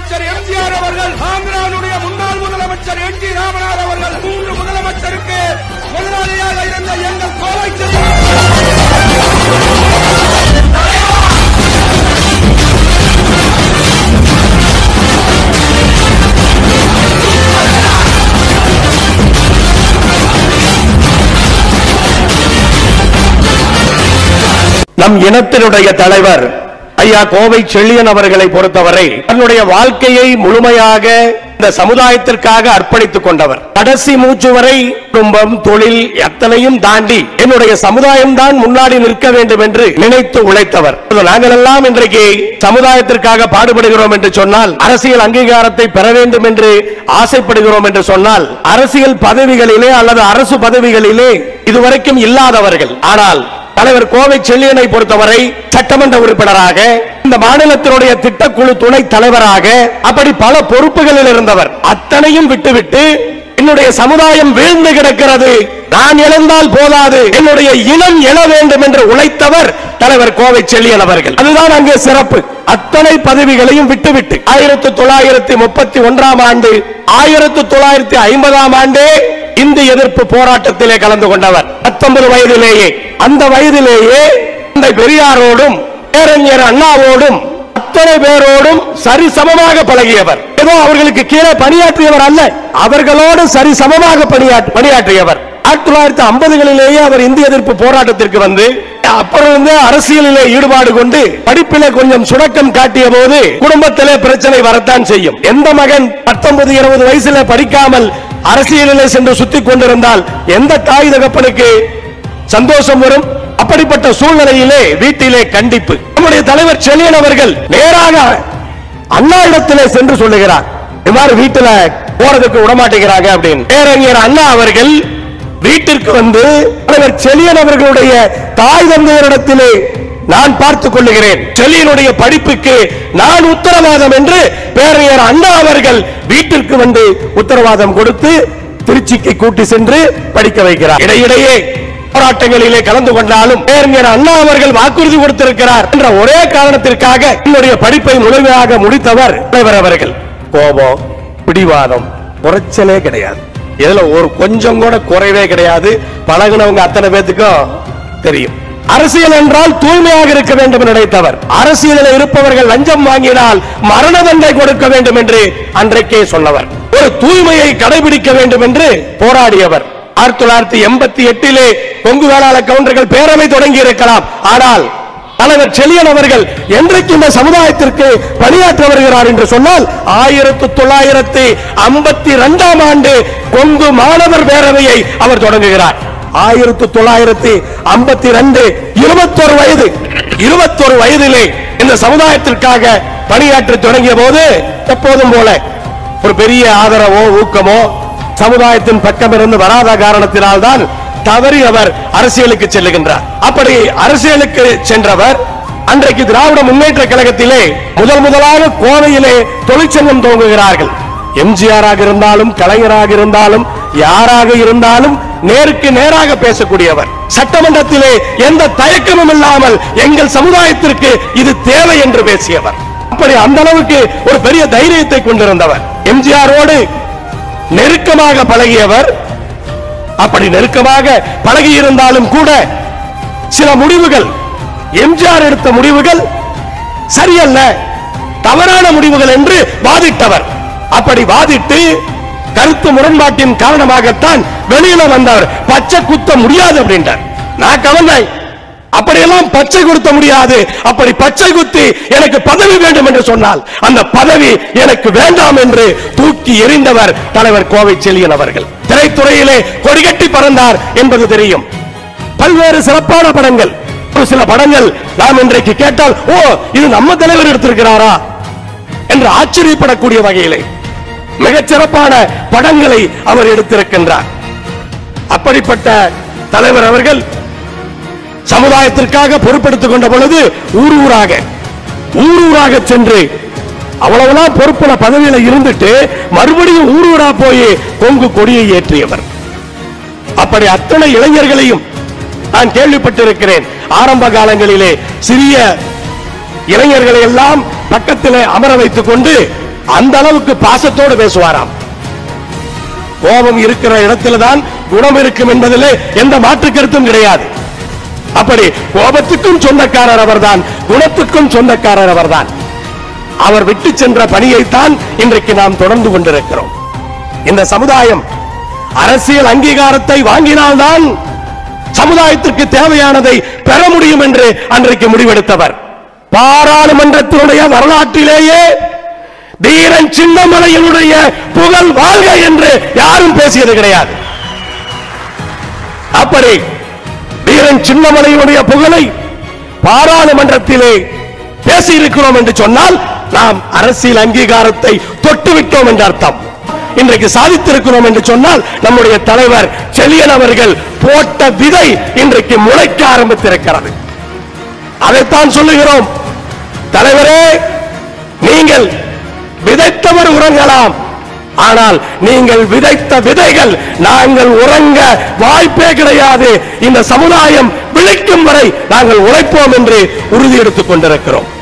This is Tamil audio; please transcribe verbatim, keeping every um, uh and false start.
முதலமைச்சர் எம்ஜிஆர் அவர்கள், ஆந்திராவுடைய முன்னாள் முதலமைச்சர் என் டி ராமநாத் அவர்கள், மூன்று முதலமைச்சருக்கு முதலாளியாக இருந்த எங்கள் கோவை நம் இனத்தினுடைய தலைவர் ஐயா கோவை செழியன் அவர்களை பொறுத்தவரை தன்னுடைய வாழ்க்கையை முழுமையாக இந்த சமுதாயத்திற்காக அர்ப்பணித்துக் கொண்டவர். கடைசி மூச்சு வரை குடும்பம், தொழில் அத்தனையும் தாண்டி என்னுடைய சமுதாயம் தான் முன்னாடி நிற்க வேண்டும் என்று நினைத்து உழைத்தவர். நாங்கள் எல்லாம் இன்றைக்கு சமுதாயத்திற்காக பாடுபடுகிறோம் என்று சொன்னால், அரசியல் அங்கீகாரத்தை பெற வேண்டும் என்று ஆசைப்படுகிறோம் என்று சொன்னால், அரசியல் பதவிகளிலே அல்லது அரசு பதவிகளிலே இதுவரைக்கும் இல்லாதவர்கள். ஆனால் தலைவர் கோவை செழியனை பொறுத்தவரை சட்டமன்ற உறுப்பினராக, இந்த மாநிலத்தினுடைய திட்டக்குழு துணை தலைவராக, அப்படி பல பொறுப்புகளில் இருந்தவர். அத்தனையும் விட்டுவிட்டு என்னுடைய சமுதாயம் வீழ்ந்து கிடக்கிறது, நான் இழந்தால் போதாது, என்னுடைய இனம் எழ வேண்டும் என்று உழைத்தவர் தலைவர் கோவை செழியன் அவர்கள். அதுதான் அங்கே சிறப்பு. அத்தனை பதவிகளையும் விட்டுவிட்டு ஆயிரத்தி தொள்ளாயிரத்தி முப்பத்தி ஒன்றாம் ஆண்டு ஆயிரத்தி தொள்ளாயிரத்தி ஐம்பதாம் ஆண்டே இந்தி எதிர்ப்பு போராட்டத்திலே கலந்து கொண்டவர். பத்தொன்பது வயதிலேயே, அந்த வயதிலேயே தந்தை பெரியாரோடும் பேரறிஞர் அண்ணாவோடும் அத்தனை பேரோடும் சரிசமமாக பழகியவர். ஏதோ அவர்களுக்கு கீழே பணியாற்றியவர் அல்ல, அவர்களோடு சரிசமமாக பணியாற்றியவர். ஆயிரத்தி தொள்ளாயிரத்தி ஐம்பதுகளிலேயே அவர் இந்திய எதிர்ப்பு போராட்டத்திற்கு வந்து அப்புறம் அரசியலிலே ஈடுபாடு கொண்டு படிப்பிலே கொஞ்சம் சுணக்கம் காட்டிய போது குடும்பத்திலே பிரச்சனை வரத்தான் செய்யும். எந்த மகன் பத்தொன்பது இருபது வயசுல படிக்காமல் அரசியலிலே சென்று சுத்திக் கொண்டிருந்தால் எந்த தாய் தகப்பனுக்கு சந்தோஷம் வரும்? அப்படிப்பட்ட சூழ்நிலையிலே வீட்டிலே கண்டிப்பு. நம்முடைய தலைவர் செழியன் அவர்கள் நேராக அண்ணா இடத்திலே சென்று சொல்லுகிறார், இவ்வாறு வீட்டில போறதுக்கு விடமாட்டேங்கிறாங்க அப்படின்னு. பேரறிஞர் அண்ணா அவர்கள் வீட்டிற்கு வந்து தலைவர் செழியன் அவர்களுடைய தாய் தந்தையரிடத்திலே நான் பார்த்துக் கொள்ளுகிறேன், செழியனுடைய படிப்புக்கு நான் உத்தரவாதம் என்று பேரறிஞர் அண்ணா அவர்கள் வீட்டிற்கு வந்து உத்தரவாதம் கொடுத்து திருச்சிக்கு கூட்டி சென்று படிக்க வைக்கிறார். இடையிடையே போராட்டங்களிலே கலந்து கொண்டாலும் பேரறிஞர் அண்ணா அவர்கள் வாக்குறுதி கொடுத்திருக்கிறார் என்ற ஒரே காரணத்திற்காக என்னுடைய படிப்பை முழுமையாக முடித்தவர் தலைவர் அவர்கள். கோபம், பிடிவாதம், குறைச்சலே கிடையாது. இதுல ஒரு கொஞ்சம் கூட குறைவே கிடையாது. பழகினவங்க அத்தனை பேத்துக்கும் தெரியும். அரசியல் என்றால் தூய்மையாக இருக்க வேண்டும் என்று நினைத்தவர். அரசியலில் இருப்பவர்கள் லஞ்சம் வாங்கினால் மரண தண்டனை கொடுக்க வேண்டும் என்று அன்றைக்கே சொன்னவர். ஒரு தூய்மையை கடைபிடிக்க வேண்டும் என்று போராடியவர். ஆயிரத்தி தொள்ளாயிரத்தி எண்பத்தி எட்டிலே கொங்கு வேளாள கவுண்டர்கள் பேரவை தொடங்கி இருக்கலாம். ஆனால் தலைவர் செழியன் அவர்கள் என்றைக்கு இந்த சமுதாயத்திற்கு பணியாற்ற வருகிறார் என்று சொன்னால் ஆயிரத்தி தொள்ளாயிரத்தி ஐம்பத்தி இரண்டாம் ஆண்டு கொங்கு மாணவர் பேரவையை அவர் தொடங்குகிறார். ஆயிரத்தி தொள்ளாயிரத்தி ஐம்பத்தி இரண்டு இருபத்தொரு வயது இருபத்தொரு வயதிலே இந்த சமுதாயத்திற்காக பணியாற்ற தொடங்கிய போது எப்போதும் போல ஒரு பெரிய ஆதரவோ ஊக்கமோ சமுதாயத்தின் பக்கம் இருந்து வராத காரணத்தினால் தான் தவறி அவர் அரசியலுக்கு செல்லுகின்றார். அப்படி அரசியலுக்கு சென்றவர் அன்றைக்கு திராவிட முன்னேற்ற கழகத்திலே முதல் முதலாக கோவையிலே தொழிற்சங்கம் துவங்குகிறார்கள். எம்ஜிஆராக இருந்தாலும் கலைஞராக இருந்தாலும் யாராக இருந்தாலும் நேருக்கு நேராக பேசக்கூடியவர். சட்டமன்றத்திலே எந்த தயக்கமும் இல்லாமல் எங்கள் சமுதாயத்திற்கு இது தேவை என்று பேசியவர். அப்படி அந்த அளவுக்கு ஒரு பெரிய தைரியத்தை கொண்டிருந்தவர். எம்ஜிஆரோடு நெருக்கமாக பழகியவர். அப்படி நெருக்கமாக பழகி இருந்தாலும் கூட சில முடிவுகள், எம்ஜிஆர் எடுத்த முடிவுகள் சரியல்ல, தவறான முடிவுகள் என்று வாதிட்டவர். அப்படி வாதிட்டு கருத்து முரண்பாட்டின் காரணமாகத்தான் வெளியில வந்தவர். பச்சை குத்த முடியாது அப்படின்றார். நான் கவர்ந்தேன், அப்படியெல்லாம் பச்சை கொடுத்த முடியாது. அப்படி பச்சை குத்தி எனக்கு பதவி வேண்டும் என்று சொன்னால் அந்த பதவி எனக்கு வேண்டாம் என்று தூக்கி எறிந்தவர் தலைவர் கோவை செழியன் அவர்கள். திரைத்துறையிலே கொடிகட்டி பறந்தார் என்பது தெரியும். பல்வேறு சிறப்பான படங்கள், ஒரு சில படங்கள் நாம் இன்றைக்கு கேட்டால் ஓ இது நம்ம தலைவர் எடுத்திருக்கிறாரா என்று ஆச்சரியப்படக்கூடிய வகையிலே மிகச் சிறப்பான படங்களை அவர் எடுத்திருக்கின்றார். அப்படிப்பட்ட தலைவர் அவர்கள் சமுதாயத்திற்காக பொறுப்பெடுத்துக் கொண்ட பொழுது ஊர் ஊராக ஊர் ஊராக சென்று அவ்வளவுதான் பொறுப்புல பதவியில இருந்துட்டு மறுபடியும் ஊர் ஊரா போய் கொங்கு கொடியை ஏற்றியவர். அப்படி அத்தனை இளைஞர்களையும் நான் கேள்விப்பட்டிருக்கிறேன். ஆரம்ப காலங்களிலே சிறிய இளைஞர்களை எல்லாம் பக்கத்திலே அமர வைத்துக் கொண்டு அந்த அளவுக்கு பாசத்தோடு பேசுவாராம். கோபம் இருக்கிற இடத்தில்தான் குணம் இருக்கும் என்பதிலே எந்த மாற்று கருத்தும் கிடையாது. அப்படி கோபத்துக்கும் சொந்தக்காரர் அவர்தான், குணத்துக்கும் சொந்தக்காரர் அவர்தான். அவர் விட்டு சென்ற பணியைத்தான் இன்றைக்கு நாம் தொடர்ந்து கொண்டிருக்கிறோம். இந்த சமுதாயம் அரசியல் அங்கீகாரத்தை வாங்கினால்தான் சமுதாயத்திற்கு தேவையானதை பெற முடியும் என்று அன்றைக்கு முடிவெடுத்தவர். பாராளுமன்றத்தினுடைய வரலாற்றிலேயே தீரன் சின்னமலையினுடைய புகழ் வாழ்க என்று யாரும் பேசியது கிடையாது. அப்படி தீரன் சின்னமலையினுடைய புகழை பாராளுமன்றத்திலே பேசியிருக்கிறோம் என்று சொன்னால் நாம் அரசியல் அங்கீகாரத்தை தொட்டுவிட்டோம் என்ற அர்த்தம். இன்றைக்கு சாதித்திருக்கிறோம் என்று சொன்னால் நம்முடைய தலைவர் செழியன் அவர்கள் போட்ட விதை இன்றைக்கு முளைக்க ஆரம்பித்திருக்கிறது. அதைத்தான் சொல்லுகிறோம். தலைவரே, நீங்கள் விதைத்தவர் உறங்கலாம், ஆனால் நீங்கள் விதைத்த விதைகள் நாங்கள் உறங்க வாய்ப்பே கிடையாது. இந்த சமுதாயம் விழிக்கும் வரை நாங்கள் உழைப்போம் என்று உறுதி எடுத்துக் கொண்டிருக்கிறோம்.